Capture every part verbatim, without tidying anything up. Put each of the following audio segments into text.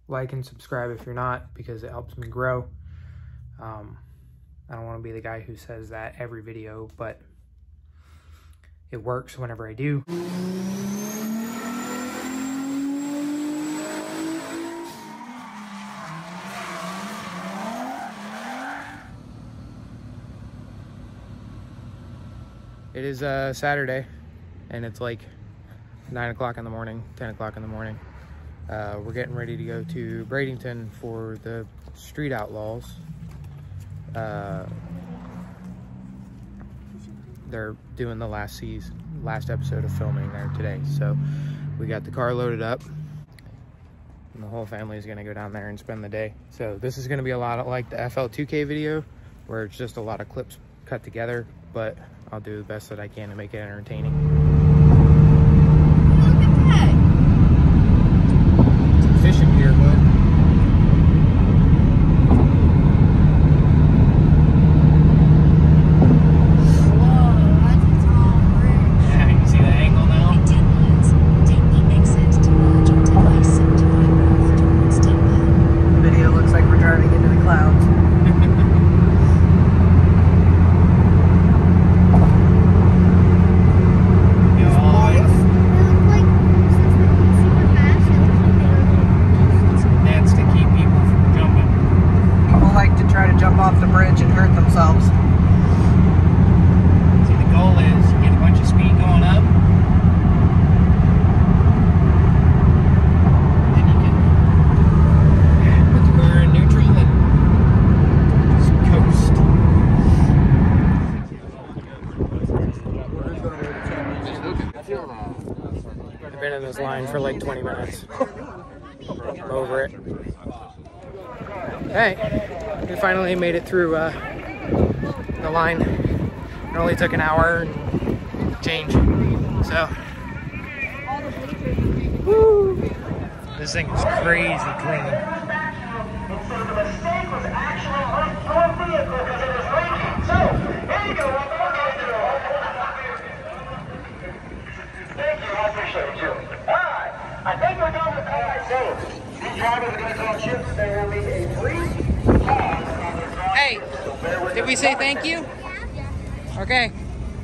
like and subscribe if you're not, because it helps me grow. Um, I don't want to be the guy who says that every video, but it works whenever I do. It is uh, Saturday, and it's like nine o'clock in the morning, ten o'clock in the morning. Uh, we're getting ready to go to Bradenton for the Street Outlaws. Uh, they're doing the last season, last episode of filming there today. So we got the car loaded up, and the whole family is gonna go down there and spend the day. So this is gonna be a lot of like the F L two K video, where it's just a lot of clips cut together, but I'll do the best that I can to make it entertaining. Look at that. It's fishing pier, bud. Whoa, that's a tall bridge. Yeah, you can see the angle now. In ten minutes, take the exit to lodge until I seventy-five north towards Steamboat. The video looks like we're driving into the clouds. Off the bridge and hurt themselves. See, the goal is get a bunch of speed going up, then you can put the car in neutral and just coast. I've been in this line for like twenty minutes. I'm over it. Hey, we finally made it through uh, the line. It only took an hour and change. So, woo, this thing is crazy clean. So the mistake was actually on your vehicle because it was raining. So, here you go. Thank you. I appreciate you. All right. I think we're done with that. So, these drivers are going to call chips. There will be a brief pause on their drive. Hey, did we say thank you? Okay.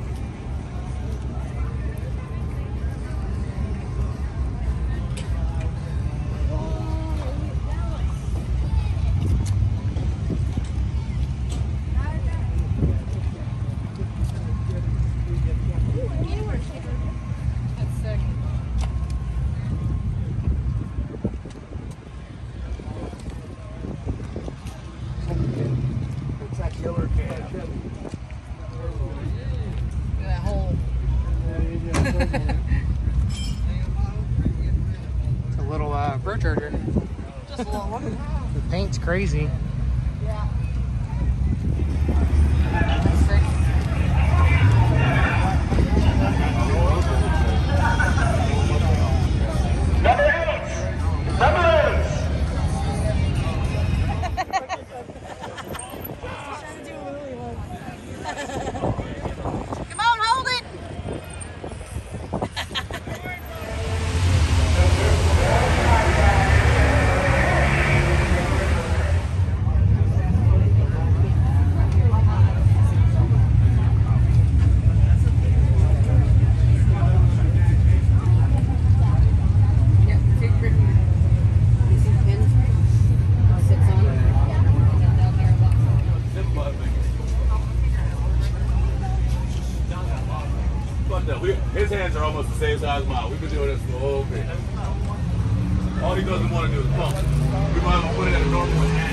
It's a little uh, Pro Charger. Just a little one. The paint's crazy. Yeah. Number eight. Number eight. Come on, hold it. His hands are almost the same size as mine. We've been doing this for a whole bit. All he doesn't want to do is pump. We might as well put it at a normal hand.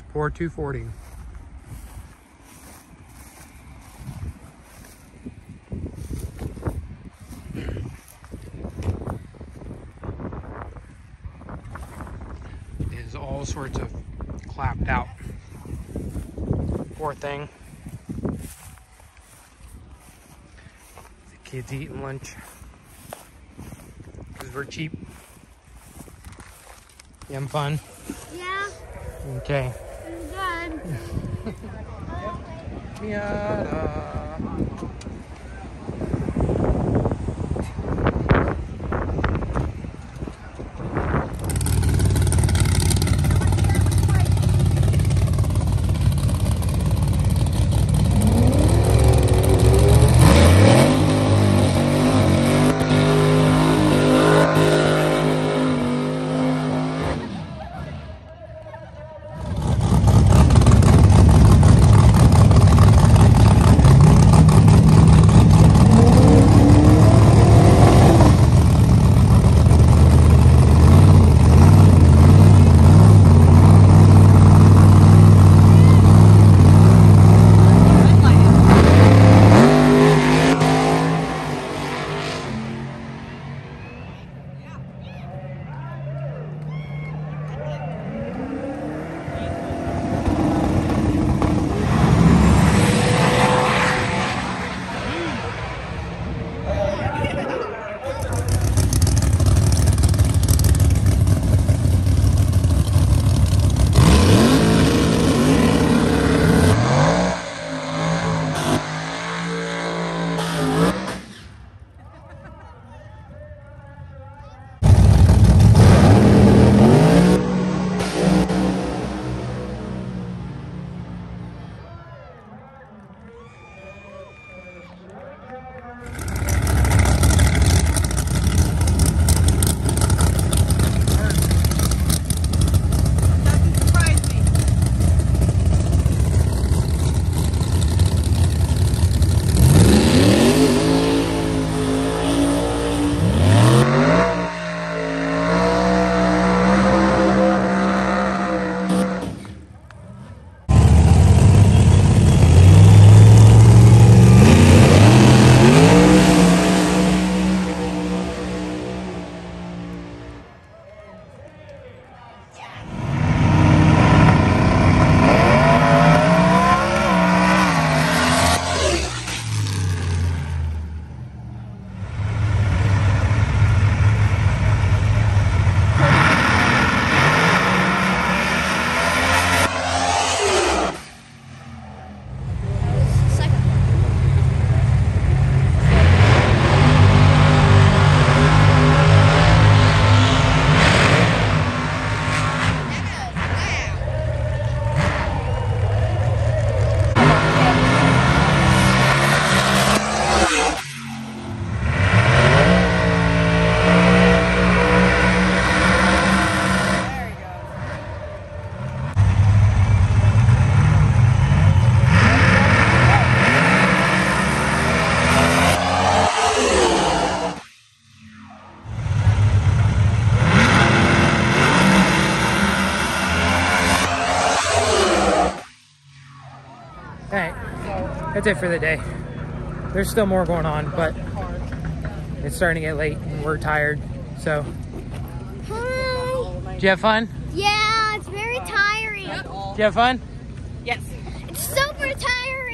Pour two forty. Is all sorts of clapped out. Poor thing. The kids eating lunch because we're cheap. You having fun? Yeah, Okay. it's good. Miata. That's it for the day. There's still more going on, but it's starting to get late and we're tired. So, Hi. did you have fun? Yeah, it's very tiring. Did you have fun? Yes. It's super tiring.